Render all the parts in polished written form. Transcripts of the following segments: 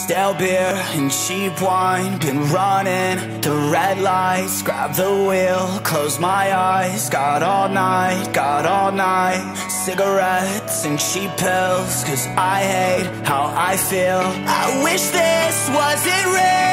Stale beer and cheap wine, been running the red lights. Grab the wheel, close my eyes. Got all night, got all night. Cigarettes and cheap pills, 'cause I hate how I feel. I wish this wasn't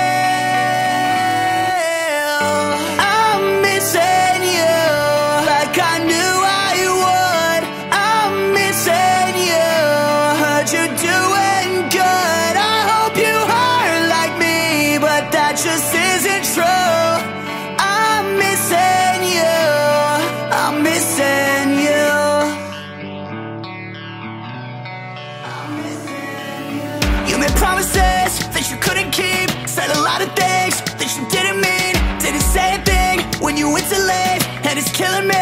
real. I'm missing you like I knew I would. I'm missing you, heard you doing good. I hope you hurt like me, but that just isn't true. I'm missing you, I'm missing you. You made promises that you couldn't keep, said a lot of things that you didn't mean, didn't say a thing when you went to leave, and it's killing me.